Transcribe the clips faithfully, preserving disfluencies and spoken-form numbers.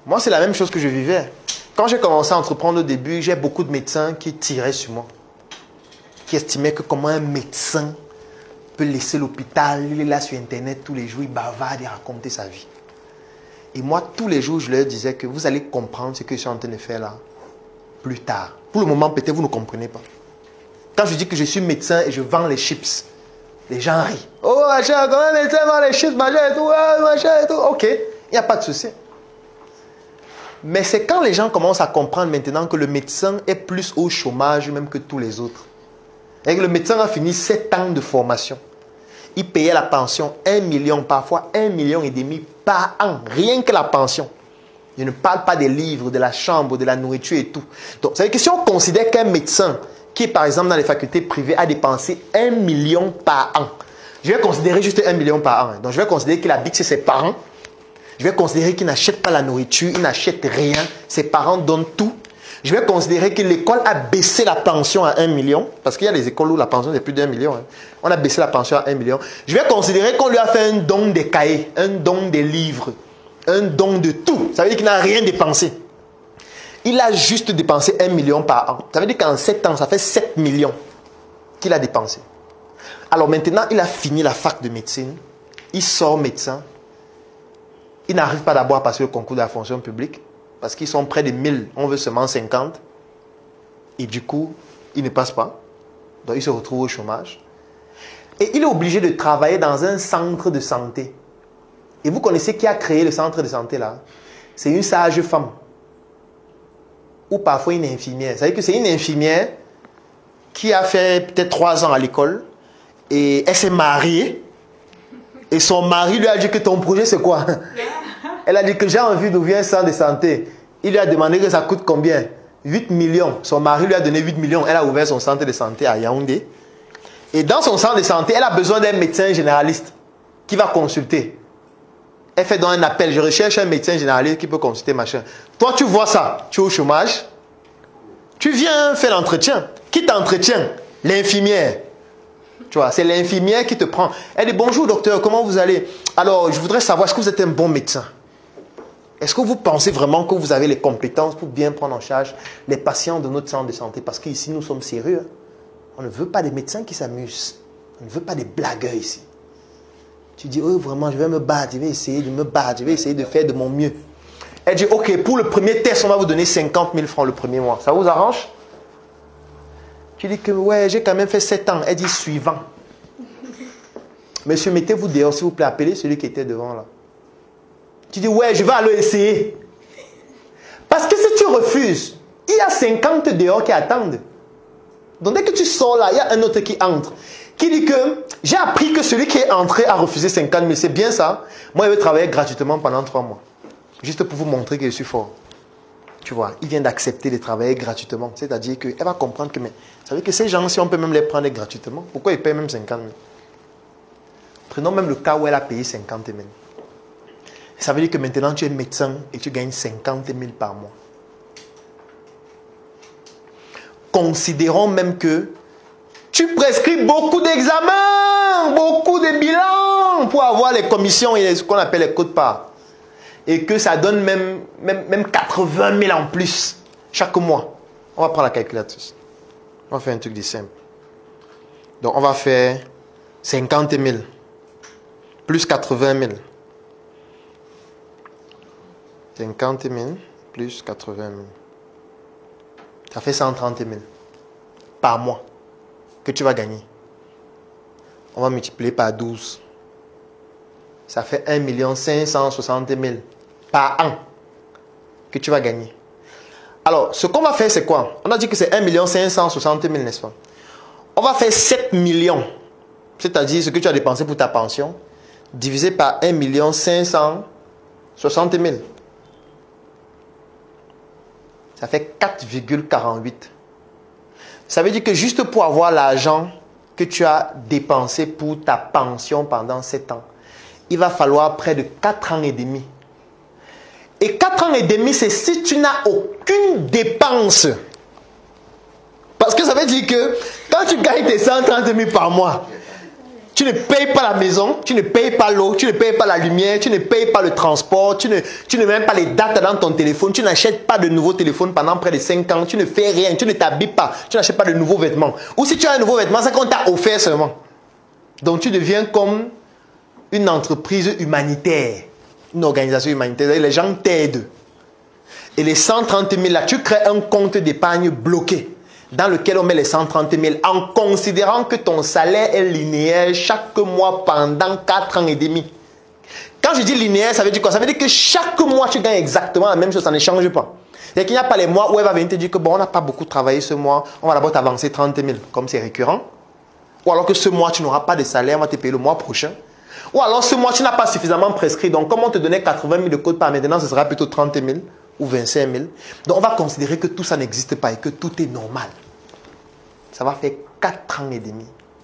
Moi, c'est la même chose que je vivais. Quand j'ai commencé à entreprendre au début, j'ai beaucoup de médecins qui tiraient sur moi. Qui estimaient que comment un médecin peut laisser l'hôpital, il est là sur Internet tous les jours, il bavarde et raconter sa vie. Et moi, tous les jours, je leur disais que vous allez comprendre ce que je suis en train de faire là, plus tard. Pour le moment, peut-être vous ne comprenez pas. Quand je dis que je suis médecin et je vends les chips, les gens rient. Oh, machin, comment un médecin vend les chips, machin et tout, ouais, machin et tout. Ok, il n'y a pas de souci. Mais c'est quand les gens commencent à comprendre maintenant que le médecin est plus au chômage même que tous les autres. Et que le médecin a fini sept ans de formation. Il payait la pension un million, parfois un million et demi par an. Rien que la pension. Je ne parle pas des livres, de la chambre, de la nourriture et tout. Donc, ça veut dire que si on considère qu'un médecin qui est par exemple dans les facultés privées a dépensé un million par an, je vais considérer juste un million par an. Donc, je vais considérer qu'il habite chez ses parents. Je vais considérer qu'il n'achète pas la nourriture, il n'achète rien. Ses parents donnent tout. Je vais considérer que l'école a baissé la pension à un million. Parce qu'il y a des écoles où la pension est plus d'un million. Hein. On a baissé la pension à un million. Je vais considérer qu'on lui a fait un don des cahiers, un don des livres, un don de tout. Ça veut dire qu'il n'a rien dépensé. Il a juste dépensé un million par an. Ça veut dire qu'en sept ans, ça fait sept millions qu'il a dépensé. Alors maintenant, il a fini la fac de médecine. Il sort médecin. Il n'arrive pas d'abord à passer le concours de la fonction publique. Parce qu'ils sont près de mille, on veut seulement cinquante. Et du coup, il ne passe pas. Donc, il se retrouve au chômage. Et il est obligé de travailler dans un centre de santé. Et vous connaissez qui a créé le centre de santé là? C'est une sage femme. Ou parfois une infirmière. Ça veut dire que c'est une infirmière qui a fait peut-être trois ans à l'école. Et elle s'est mariée. Et son mari lui a dit que ton projet c'est quoi? Elle a dit que j'ai envie d'ouvrir un centre de santé. Il lui a demandé que ça coûte combien? huit millions. Son mari lui a donné huit millions. Elle a ouvert son centre de santé à Yaoundé. Et dans son centre de santé, elle a besoin d'un médecin généraliste qui va consulter. Elle fait donc un appel. Je recherche un médecin généraliste qui peut consulter machin. Toi, tu vois ça. Tu es au chômage. Tu viens faire l'entretien. Qui t'entretient? L'infirmière. Tu vois, c'est l'infirmière qui te prend. Elle dit, bonjour docteur, comment vous allez? Alors, je voudrais savoir, est-ce que vous êtes un bon médecin? Est-ce que vous pensez vraiment que vous avez les compétences pour bien prendre en charge les patients de notre centre de santé? Parce qu'ici, nous sommes sérieux. On ne veut pas des médecins qui s'amusent. On ne veut pas des blagueurs ici. Tu dis, oh, vraiment, je vais me battre, je vais essayer de me battre, je vais essayer de faire de mon mieux. Elle dit, ok, pour le premier test, on va vous donner cinquante mille francs le premier mois. Ça vous arrange? Tu dis que, ouais, j'ai quand même fait sept ans. Elle dit, suivant. Monsieur, mettez-vous dehors, s'il vous plaît, appelez celui qui était devant là. Tu dis, ouais, je vais aller essayer. Parce que si tu refuses, il y a cinquante dehors qui attendent. Donc dès que tu sors là, il y a un autre qui entre. Qui dit que, j'ai appris que celui qui est entré a refusé cinquante mille. C'est bien ça. Moi, je vais travailler gratuitement pendant trois mois. Juste pour vous montrer que je suis fort. Tu vois, il vient d'accepter de travailler gratuitement. C'est-à-dire qu'elle va comprendre que, mais, vous savez que ces gens, si on peut même les prendre gratuitement, pourquoi ils payent même cinquante mille? Prenons même le cas où elle a payé cinquante mille. Ça veut dire que maintenant tu es médecin et tu gagnes cinquante mille par mois. Considérons même que tu prescris beaucoup d'examens, beaucoup de bilans pour avoir les commissions et ce qu'on appelle les quotes-parts. Et que ça donne même, même, même quatre-vingt mille en plus chaque mois. On va prendre la calculatrice. On va faire un truc de simple. Donc on va faire cinquante mille plus quatre-vingt mille. cinquante mille plus quatre-vingt mille. Ça fait cent trente mille par mois que tu vas gagner. On va multiplier par douze. Ça fait un million cinq cent soixante mille par an que tu vas gagner. Alors, ce qu'on va faire, c'est quoi? On a dit que c'est un million cinq cent soixante mille, n'est-ce pas? On va faire sept millions, c'est-à-dire ce que tu as dépensé pour ta pension, divisé par un million cinq cent soixante mille. Ça fait quatre virgule quarante-huit. Ça veut dire que juste pour avoir l'argent que tu as dépensé pour ta pension pendant sept ans, il va falloir près de quatre ans et demi. Et quatre ans et demi, c'est si tu n'as aucune dépense. Parce que ça veut dire que quand tu gagnes tes cent trente mille par mois, Tu ne payes pas la maison, tu ne payes pas l'eau, tu ne payes pas la lumière, tu ne payes pas le transport, tu ne, tu ne mets même pas les dates dans ton téléphone, tu n'achètes pas de nouveaux téléphones pendant près de cinq ans, tu ne fais rien, tu ne t'habilles pas, tu n'achètes pas de nouveaux vêtements. Ou si tu as un nouveau vêtement, c'est qu'on t'a offert seulement. Donc tu deviens comme une entreprise humanitaire, une organisation humanitaire. Les gens t'aident. Et les cent trente mille là, tu crées un compte d'épargne bloqué dans lequel on met les cent trente mille en considérant que ton salaire est linéaire chaque mois pendant quatre ans et demi. Quand je dis linéaire, ça veut dire quoi? Ça veut dire que chaque mois, tu gagnes exactement la même chose, ça ne change pas. C'est-à-dire qu'il n'y a pas les mois où elle va venir te dire que bon, on n'a pas beaucoup travaillé ce mois, on va d'abord t'avancer trente mille, comme c'est récurrent. Ou alors que ce mois, tu n'auras pas de salaire, on va te payer le mois prochain. Ou alors ce mois, tu n'as pas suffisamment prescrit, donc comme on te donnait quatre-vingt mille de code par maintenant, ce sera plutôt trente mille ou vingt-cinq mille. Donc on va considérer que tout ça n'existe pas et que tout est normal. Ça va faire quatre ans et demi.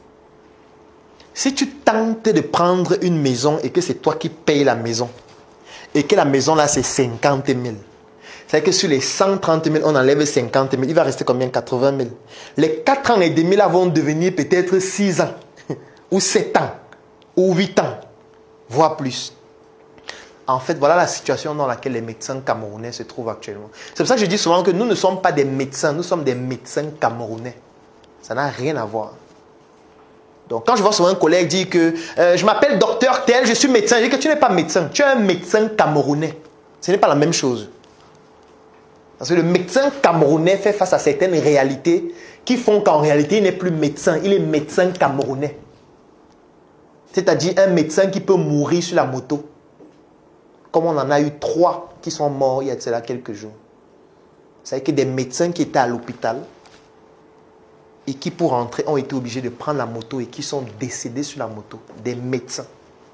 Si tu tentes de prendre une maison et que c'est toi qui payes la maison, et que la maison là c'est cinquante mille, c'est-à-dire que sur les cent trente mille, on enlève cinquante mille, il va rester combien? quatre-vingt mille. Les quatre ans et demi là vont devenir peut-être six ans, ou sept ans, ou huit ans, voire plus. En fait, voilà la situation dans laquelle les médecins camerounais se trouvent actuellement. C'est pour ça que je dis souvent que nous ne sommes pas des médecins, nous sommes des médecins camerounais. Ça n'a rien à voir. Donc, quand je vois souvent un collègue dire que euh, je m'appelle docteur tel, je suis médecin, je dis que tu n'es pas médecin, tu es un médecin camerounais. Ce n'est pas la même chose. Parce que le médecin camerounais fait face à certaines réalités qui font qu'en réalité, il n'est plus médecin, il est médecin camerounais. C'est-à-dire un médecin qui peut mourir sur la moto. Comme on en a eu trois qui sont morts il y a de cela quelques jours. C'est-à-dire que des médecins qui étaient à l'hôpital et qui pour rentrer ont été obligés de prendre la moto et qui sont décédés sur la moto. Des médecins.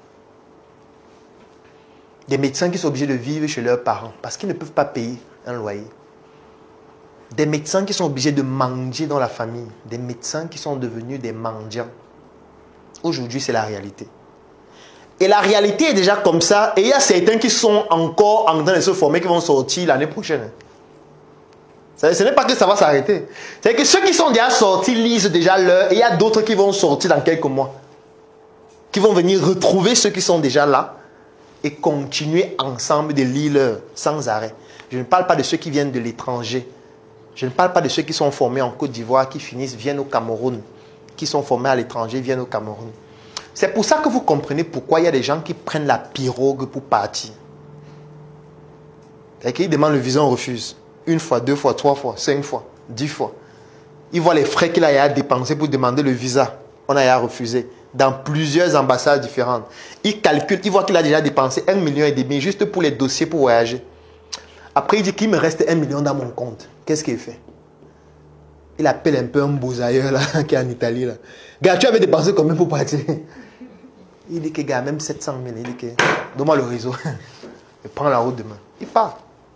Des médecins qui sont obligés de vivre chez leurs parents parce qu'ils ne peuvent pas payer un loyer. Des médecins qui sont obligés de manger dans la famille. Des médecins qui sont devenus des mendiants. Aujourd'hui, c'est la réalité. Et la réalité est déjà comme ça. Et il y a certains qui sont encore en train de se former qui vont sortir l'année prochaine. Ce n'est pas que ça va s'arrêter. C'est que ceux qui sont déjà sortis lisent déjà l'heure. Et il y a d'autres qui vont sortir dans quelques mois. Qui vont venir retrouver ceux qui sont déjà là. Et continuer ensemble de lire l'heure sans arrêt. Je ne parle pas de ceux qui viennent de l'étranger. Je ne parle pas de ceux qui sont formés en Côte d'Ivoire, qui finissent, viennent au Cameroun. Qui sont formés à l'étranger, viennent au Cameroun. C'est pour ça que vous comprenez pourquoi il y a des gens qui prennent la pirogue pour partir. C'est-à-dire qu'ils demandent le visa, on refuse. Une fois, deux fois, trois fois, cinq fois, dix fois. Ils voient les frais qu'il a à dépenser pour demander le visa. On a à refuser. Dans plusieurs ambassades différentes. Ils calculent, ils voient qu'il a déjà dépensé un million et demi juste pour les dossiers pour voyager. Après, il dit qu'il me reste un million dans mon compte. Qu'est-ce qu'il fait? Il appelle un peu un bousailleur là, qui est en Italie. Là. Gars, tu avais dépensé combien pour partir? Il dit que, gars, même sept cent mille. Il dit que, donne-moi le réseau. Je prends la route demain. Il part.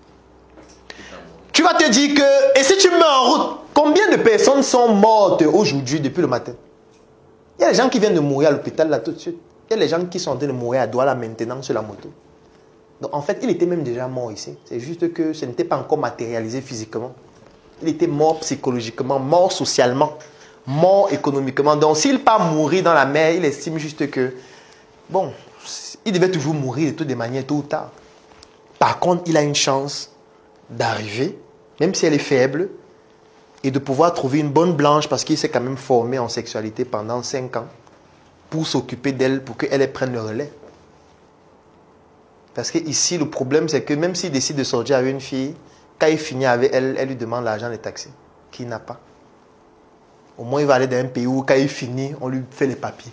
Tu vas te dire que, et si tu mets en route, combien de personnes sont mortes aujourd'hui depuis le matin? Il y a des gens qui viennent de mourir à l'hôpital là tout de suite. Il y a des gens qui sont en train de mourir à Douala maintenant sur la moto. Donc en fait, il était même déjà mort ici. C'est juste que ce n'était pas encore matérialisé physiquement. Il était mort psychologiquement, mort socialement, mort économiquement. Donc s'il part mourir dans la mer, il estime juste que, bon, il devait toujours mourir de toutes les manières, tôt ou tard. Par contre, il a une chance d'arriver, même si elle est faible, et de pouvoir trouver une bonne blanche parce qu'il s'est quand même formé en sexualité pendant cinq ans pour s'occuper d'elle, pour qu'elle prenne le relais. Parce que ici, le problème, c'est que même s'il décide de sortir avec une fille, quand il finit avec elle, elle lui demande l'argent des taxis, qu'il n'a pas. Au moins, il va aller dans un pays où, quand il finit, on lui fait les papiers.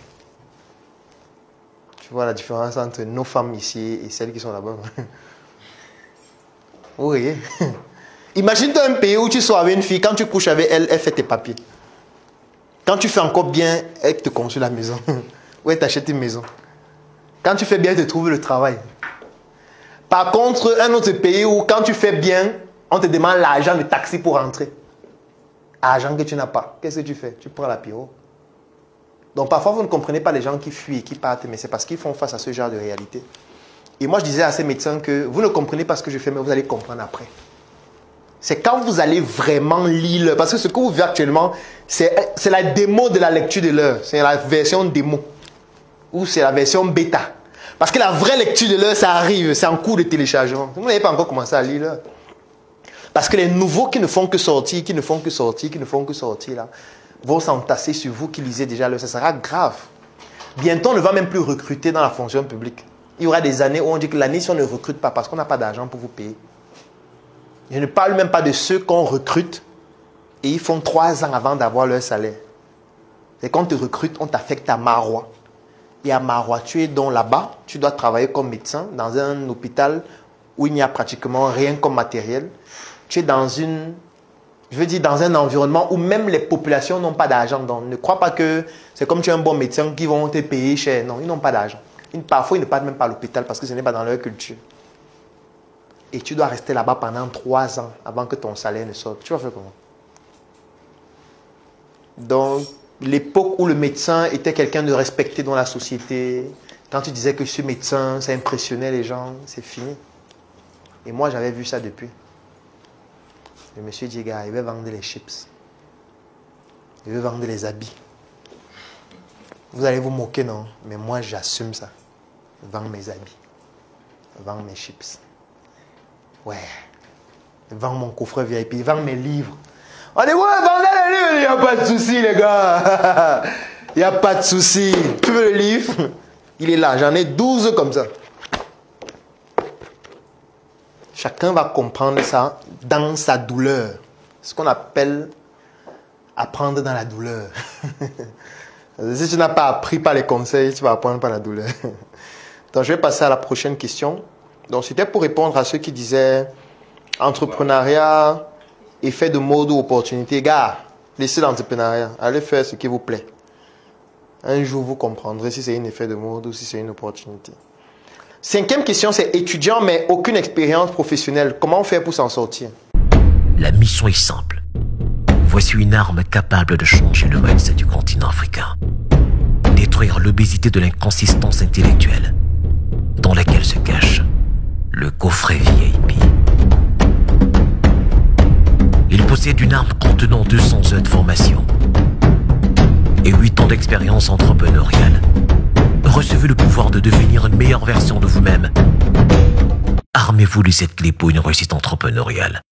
Tu vois la différence entre nos femmes ici et celles qui sont là-bas. Oui. Imagine-toi un pays où tu sors avec une fille, quand tu couches avec elle, elle fait tes papiers. Quand tu fais encore bien, elle te construit la maison. Ou elle t'achète une maison. Quand tu fais bien, elle te trouve le travail. Par contre, un autre pays où quand tu fais bien, on te demande l'argent de taxi pour rentrer. Argent que tu n'as pas. Qu'est-ce que tu fais? Tu prends la pyro. Donc parfois, vous ne comprenez pas les gens qui fuient et qui partent, mais c'est parce qu'ils font face à ce genre de réalité. Et moi, je disais à ces médecins que vous ne comprenez pas ce que je fais, mais vous allez comprendre après. C'est quand vous allez vraiment lire, parce que ce que vous vivez actuellement, c'est la démo de la lecture de l'heure. C'est la version démo. ou c'est la version bêta. Parce que la vraie lecture de l'heure, ça arrive, c'est en cours de téléchargement. Vous n'avez pas encore commencé à lire l'heure. Parce que les nouveaux qui ne font que sortir, qui ne font que sortir, qui ne font que sortir, là, vont s'entasser sur vous qui lisez déjà l'heure. Ça sera grave. Bientôt, on ne va même plus recruter dans la fonction publique. Il y aura des années où on dit que l'année, si on ne recrute pas, parce qu'on n'a pas d'argent pour vous payer. Je ne parle même pas de ceux qu'on recrute et ils font trois ans avant d'avoir leur salaire. Et quand on te recrute, on t'affecte à Marois. Et à Marois, tu es donc là-bas, tu dois travailler comme médecin dans un hôpital où il n'y a pratiquement rien comme matériel. Tu es dans une, je veux dire, dans un environnement où même les populations n'ont pas d'argent. Donc, ne crois pas que c'est comme tu es un bon médecin qui vont te payer cher. Non, ils n'ont pas d'argent. Parfois, ils ne partent même pas à l'hôpital parce que ce n'est pas dans leur culture. Et tu dois rester là-bas pendant trois ans avant que ton salaire ne sorte. Tu vas faire comment? Donc, l'époque où le médecin était quelqu'un de respecté dans la société, quand tu disais que je suis médecin, ça impressionnait les gens, c'est fini. Et moi, j'avais vu ça depuis. Le monsieur dit, gars, il veut vendre les chips. Il veut vendre les habits. Vous allez vous moquer, non? Mais moi, j'assume ça. Je vends mes habits. Je vends mes chips. Ouais. Je vends mon coffre V I P. Je vends mes livres. On dit, ouais, vendez les livres. Il n'y a pas de souci, les gars. Il n'y a pas de souci. Tu veux le livre? Il est là. J'en ai douze comme ça. Chacun va comprendre ça dans sa douleur. Ce qu'on appelle apprendre dans la douleur. Si tu n'as pas appris par les conseils, tu vas apprendre par la douleur. Donc, je vais passer à la prochaine question. Donc, c'était pour répondre à ceux qui disaient entrepreneuriat, effet de mode ou opportunité. Gars, laissez l'entrepreneuriat. Allez faire ce qui vous plaît. Un jour, vous comprendrez si c'est un effet de mode ou si c'est une opportunité. Cinquième question, c'est étudiant mais aucune expérience professionnelle. Comment faire pour s'en sortir? La mission est simple. Voici une arme capable de changer le mindset du continent africain. Détruire l'obésité de l'inconsistance intellectuelle dans laquelle se cache le coffret V I P. Il possède une arme contenant deux cents heures de formation et huit ans d'expérience entrepreneuriale. Recevez le pouvoir de devenir une meilleure version de vous-même. Armez-vous de cette clé pour une réussite entrepreneuriale.